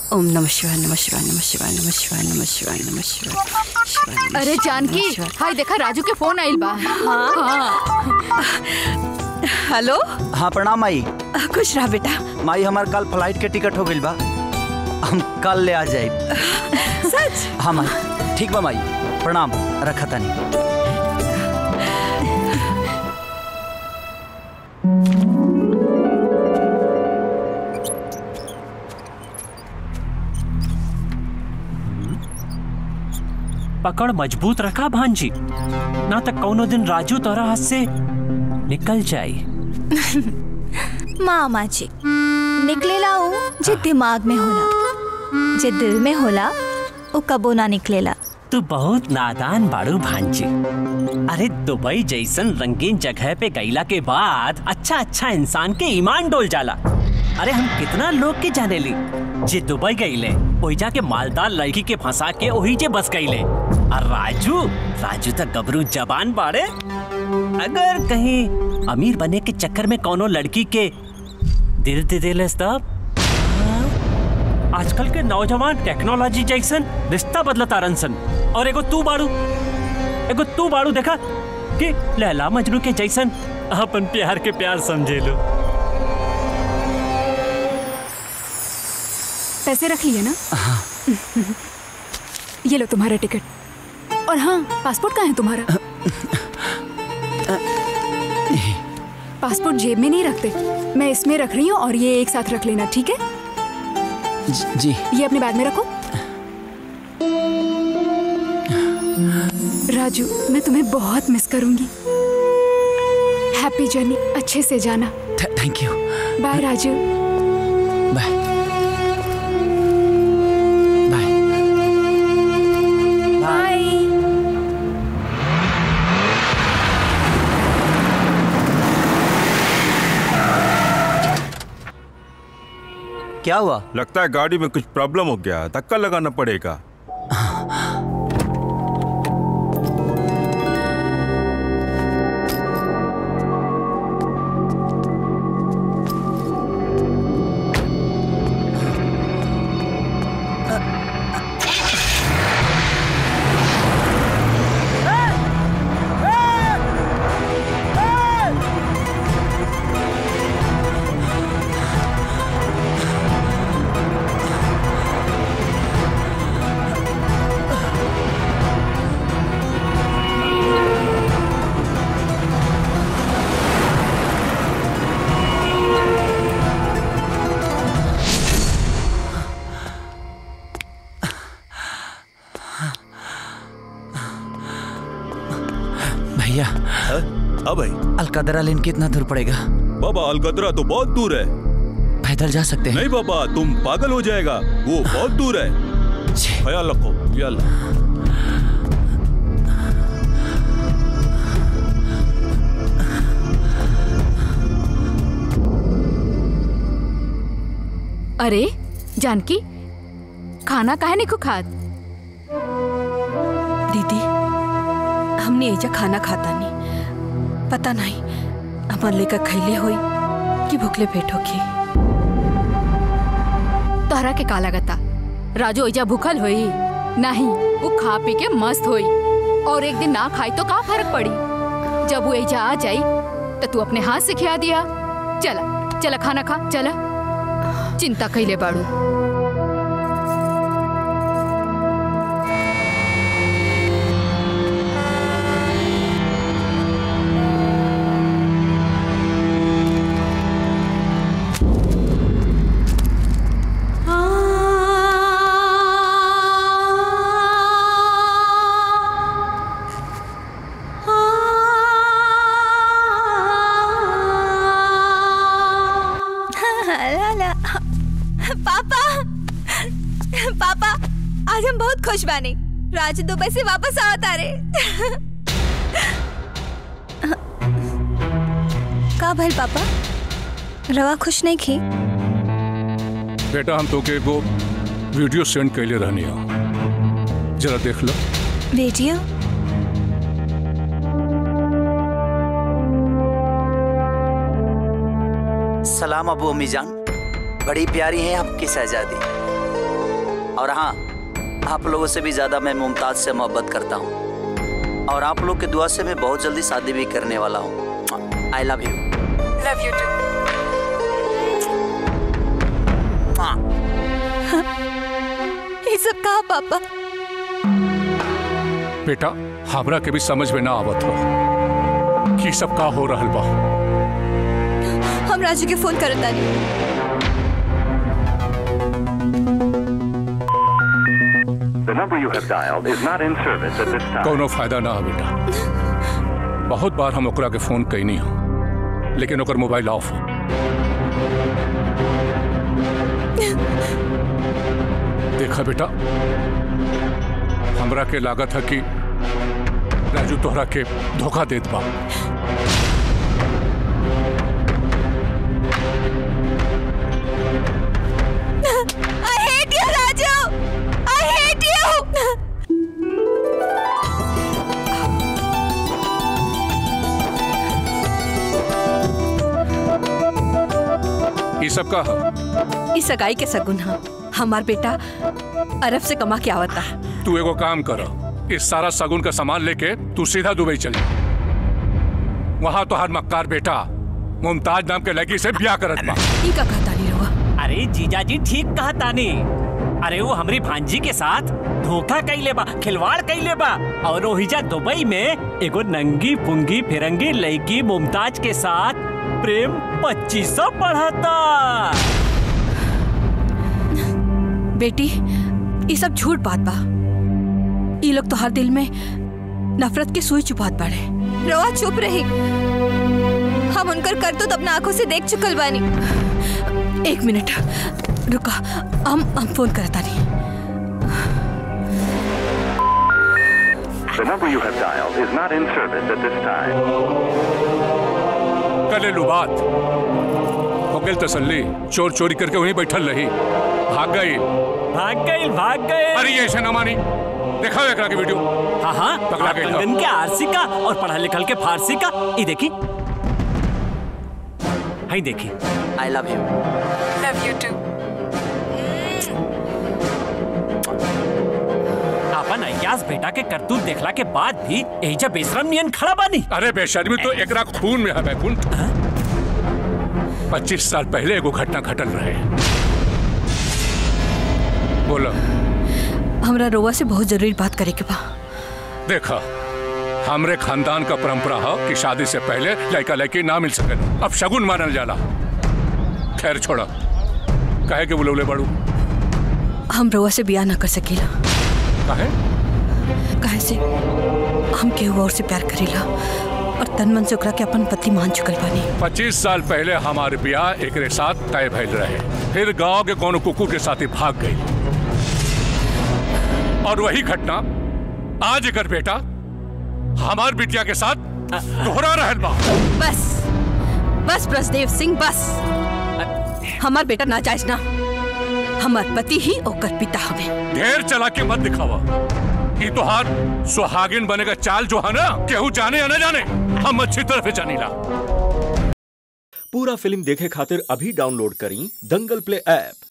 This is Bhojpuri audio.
ओम नमः शिवाय नमः शिवाय नमः शिवाय नमः शिवाय नमः शिवाय नमः शिवाय। अरे जानकी, हाय देखा राजू के फोन आइल बा। हेलो। हाँ प्रणाम माई। खुश रहा बेटा। माई हमार कल फ्लाइट के टिकट हो गइल बा, हम कल ले आ जाए। सच? हाँ माई। ठीक बा माई, प्रणाम, रखा तानी। पकड़ मजबूत रखा भांजी, ना तक कौनो दिन राजू तोरा हाथ से निकल जाई। मामा जी निकलेला ऊ जे दिमाग में होला, जे दिल में होला वो कबो ना निकलेला। तू बहुत नादान बाड़ू भांजी। अरे दुबई जैसन रंगीन जगह पे गईला के बाद अच्छा इंसान के ईमान डोल जाला। अरे हम कितना लोग के जाने ली जे दुबई गईले, वही जाके मालदार लड़की के फंसा के वही जे बस गईले। और राजू तक गबरू जबान बाड़े। अगर कहीं अमीर बने के चक्कर में कोनो लड़की के दिल दे देलेस तब। आजकल के नौजवान टेक्नोलॉजी जैसन रिश्ता बदलता रनसन। और एगो तू बाड़ू देखा कि लैला मजनू के जैसन अपन प्यार के प्यार समझे लो। पैसे रख लिए ना? हाँ। ये लो तुम्हारा टिकट। और हाँ, पासपोर्ट कहाँ है तुम्हारा? पासपोर्ट जेब में नहीं रखते, मैं इसमें रख रही हूँ और ये एक साथ रख लेना, ठीक है? जी। ये अपने बैग में रखो। राजू, मैं तुम्हें बहुत मिस करूंगी। हैप्पी जर्नी, अच्छे से जाना। Thank you. Bye Raju. Bye. क्या हुआ? लगता है गाड़ी में कुछ प्रॉब्लम हो गया, धक्का लगाना पड़ेगा। अलकदरा लेन कितना दूर पड़ेगा? बाबा अलकदरा तो बहुत दूर है। पैदल जा सकते हैं? नहीं बाबा, तुम पागल हो जाएगा, वो बहुत दूर है। ख्याल रखो। अरे जानकी, खाना काहे नहीं खात? दीदी, हमने एजा खाना खाता नहीं, पता नहीं हमार लेकर खैले होई कि भूखले पेट होके। तोहरा के का लगता राजू एजा भूखल होई? नहीं, वो खा पी के मस्त होई। और एक दिन ना खाई तो का फर्क पड़ी? जब वो एजा आ जाई तो तू अपने हाथ से खिला दिया। चला खाना खा, चला। चिंता कैले बाड़ू। खुश बानी, राजू दुबई से वापस आवता रे। का भइल पापा, रवा खुश नहीं की? बेटा हम तो के वो वीडियो सेंड कैले रहनी हो, जरा देख लो। वीडियो? सलाम अबू अम्मी जान, बड़ी प्यारी हैं आपकी शहजादी। और हाँ, आप लोगों से भी ज्यादा मैं मुमताज से मोहब्बत करता हूँ और आप लोग के दुआ से मैं बहुत जल्दी शादी भी करने वाला हूँ। I love you. Love you too. ये सब कहा पापा? बेटा हमरा के भी समझ में ना आवत हो कि सब का हो रहल बा। हम राजू के फोन करत तानी। The number you have dialed is not in service at this time. कोनो फायदा ना हो बेटा। बहुत बार हम ओकरा के फोन कईनी हो लेकिन ओकर मोबाइल ऑफ हो। देखा बेटा, हमरा के लागत है कि राजू तोहरा के धोखा देत बा। I hate you, Raju. I hate you। ये सब का इस सगाई के सगुन हा। हमार बेटा अरब से कमा के आवता। तू एगो काम कर, इस सारा सगुन का सामान लेके तू सीधा दुबई चल। वहाँ तो हर मक्कार बेटा मुमताज नाम के लड़की से ब्याह करत बा। ई का कहता नहीं रहुआ? अरे जीजा जी ठीक कहा तानी। अरे वो हमारी भांजी के साथ धोखा कइले बा, खिलवाड़ कइले बा और ओहिजा दुबई में एगो नंगी पुंगी फिरंगी लड़की मुमताज के साथ प्रेम 2500 पढ़ाता। बेटी ये सब झूठ बात बा। ये लोग तो हर दिल में नफरत की सुई चुपात बाड़े। रवा चुप रही। हम उनकर कर तो अपना आंखों से देख चुकल बानी। एक मिनट रुका, हम फोन करता नहीं। The number you have dialed is not in service at this time. कले लू बात हो गई तसल्ली। चोर चोरी करके वहीं बैठल रही, भाग गई। भाग गए। अरे ये ऐसे न मानी। देखा एकरा के वीडियो? हाँ पकड़ा गई। लंदन के आरसी का और पढ़ा लिखल के फारसी का। ये देखी, हाई देखी। I love you. Love you too. अपन अय्याज बेटा के करतूत देखला के बाद भी एजा बेशरम नियन खड़ा बानी। अरे बेशर्मी तो एकरा खून में है बैकुंठ। 25 साल पहले एगो घटना घटल रहे। बोलो। हमरा रोवा से बहुत जरूरी बात करे के बा। देखा, हमरे खानदान का परंपरा है कि शादी से पहले लड़का लड़की ना मिल सके। अब शगुन मानल जाला। खैर छोड़ा, काहे के बुलौले बड़ू? हम रोवा से ब्याह ना कर सकेला। काहे से हम केहू और से प्यार करेला और तन मन से ओकरा के अपन पति मान चुकल बानी। 25 साल पहले हमारे ब्याह एकरे साथ तय भइल रहे। फिर गांव के कोनो कुकुर के साथ ही भाग गई और वही घटना आज एकर बेटा हमार बिटिया के साथ दोहरा रहल बा। बस ब्रजदेव सिंह, बस। हमार बेटा नाजायज ना, हमार पति ही ओकर पिता हमें। ढेर चला के मत दिखावा। ये तोहार सुहागिन बने का चाल जो है ना, केहू जाने या न जाने, हम अच्छी तरह से जानीला। पूरा फिल्म देखे खातिर अभी डाउनलोड करी दंगल प्ले ऐप।